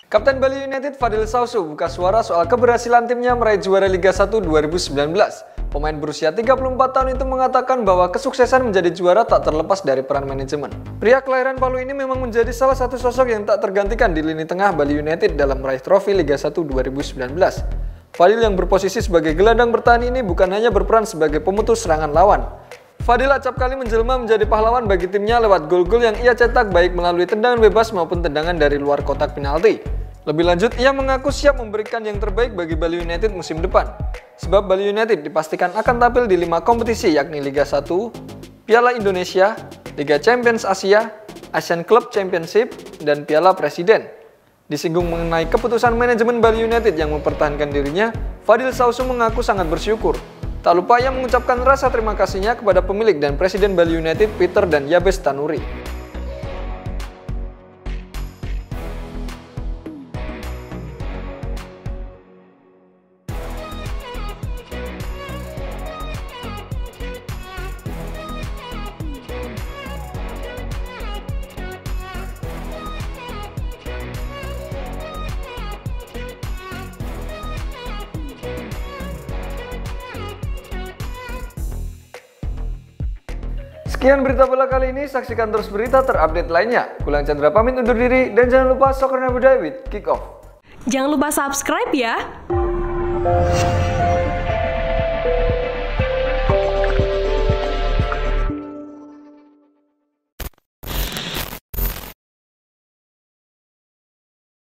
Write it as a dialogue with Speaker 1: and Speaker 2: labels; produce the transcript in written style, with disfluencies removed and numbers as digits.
Speaker 1: Kapten Bali United Fadil Sausu buka suara soal keberhasilan timnya meraih juara Liga 1 2019. Pemain berusia 34 tahun itu mengatakan bahwa kesuksesan menjadi juara tak terlepas dari peran manajemen. Pria kelahiran Palu ini memang menjadi salah satu sosok yang tak tergantikan di lini tengah Bali United dalam meraih trofi Liga 1 2019. Fadil yang berposisi sebagai gelandang bertahan ini bukan hanya berperan sebagai pemutus serangan lawan. Fadil acap kali menjelma menjadi pahlawan bagi timnya lewat gol-gol yang ia cetak baik melalui tendangan bebas maupun tendangan dari luar kotak penalti. Lebih lanjut, ia mengaku siap memberikan yang terbaik bagi Bali United musim depan. Sebab Bali United dipastikan akan tampil di 5 kompetisi yakni Liga 1, Piala Indonesia, Liga Champions Asia, Asian Club Championship, dan Piala Presiden. Disinggung mengenai keputusan manajemen Bali United yang mempertahankan dirinya, Fadil Sausu mengaku sangat bersyukur. Tak lupa ia mengucapkan rasa terima kasihnya kepada pemilik dan Presiden Bali United Peter dan Yabes Tanuri. Sekian berita bola kali ini, saksikan terus berita terupdate lainnya. Gulang Chandra pamit undur diri dan jangan lupa Soccer Never Die with Kick Off.
Speaker 2: Jangan lupa subscribe ya.